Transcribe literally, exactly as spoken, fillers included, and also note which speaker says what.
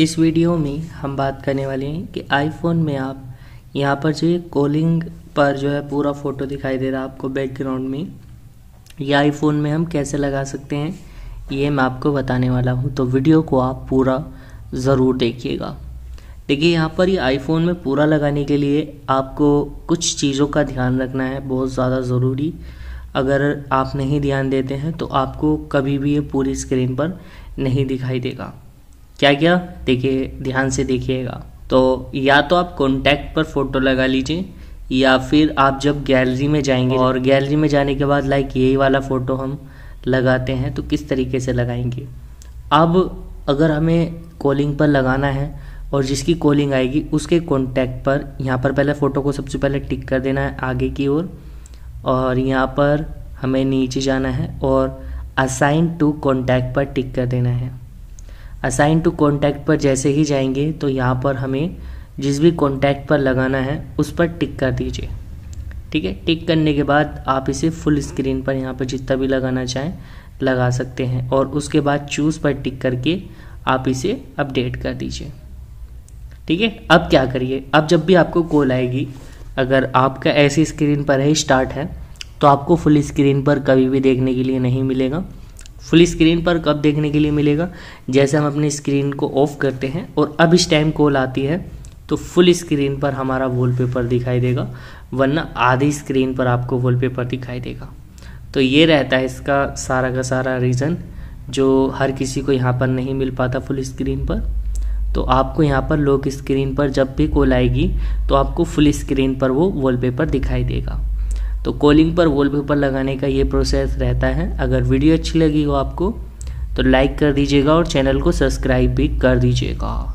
Speaker 1: इस वीडियो में हम बात करने वाले हैं कि आईफोन में आप यहाँ पर जो ये कॉलिंग पर जो है पूरा फ़ोटो दिखाई दे रहा है आपको बैकग्राउंड में, ये आईफोन में हम कैसे लगा सकते हैं ये मैं आपको बताने वाला हूँ। तो वीडियो को आप पूरा ज़रूर देखिएगा। देखिए यहाँ पर ये आईफोन में पूरा लगाने के लिए आपको कुछ चीज़ों का ध्यान रखना है, बहुत ज़्यादा ज़रूरी। अगर आप नहीं ध्यान देते हैं तो आपको कभी भी ये पूरी स्क्रीन पर नहीं दिखाई देगा। क्या क्या देखिए, ध्यान से देखिएगा। तो या तो आप कॉन्टैक्ट पर फ़ोटो लगा लीजिए, या फिर आप जब गैलरी में जाएंगे और गैलरी में जाने के बाद लाइक यही वाला फ़ोटो हम लगाते हैं तो किस तरीके से लगाएंगे। अब अगर हमें कॉलिंग पर लगाना है और जिसकी कॉलिंग आएगी उसके कॉन्टैक्ट पर यहाँ पर पहले फ़ोटो को सबसे पहले टिक कर देना है आगे की ओर, और, और यहाँ पर हमें नीचे जाना है और असाइन टू कॉन्टैक्ट पर टिक कर देना है। असाइन टू कॉन्टैक्ट पर जैसे ही जाएंगे तो यहाँ पर हमें जिस भी कॉन्टैक्ट पर लगाना है उस पर टिक कर दीजिए। ठीक है, टिक करने के बाद आप इसे फुल स्क्रीन पर यहाँ पर जितना भी लगाना चाहें लगा सकते हैं, और उसके बाद चूज़ पर टिक करके आप इसे अपडेट कर दीजिए। ठीक है, अब क्या करिए, अब जब भी आपको कॉल आएगी, अगर आपका ऐसी स्क्रीन पर है स्टार्ट है तो आपको फुल स्क्रीन पर कभी भी देखने के लिए नहीं मिलेगा। फुल स्क्रीन पर कब देखने के लिए मिलेगा, जैसे हम अपनी स्क्रीन को ऑफ करते हैं और अब इस टाइम कॉल आती है तो फुल स्क्रीन पर हमारा वॉलपेपर दिखाई देगा, वरना आधी स्क्रीन पर आपको वॉलपेपर दिखाई देगा। तो ये रहता है इसका सारा का सारा रीज़न, जो हर किसी को यहाँ पर नहीं मिल पाता फुल स्क्रीन पर। तो आपको यहाँ पर लॉक स्क्रीन पर जब भी कॉल आएगी तो आपको फुल स्क्रीन पर वो वॉलपेपर दिखाई देगा। तो कॉलिंग पर वॉलपेपर लगाने का ये प्रोसेस रहता है। अगर वीडियो अच्छी लगी हो आपको तो लाइक कर दीजिएगा और चैनल को सब्सक्राइब भी कर दीजिएगा।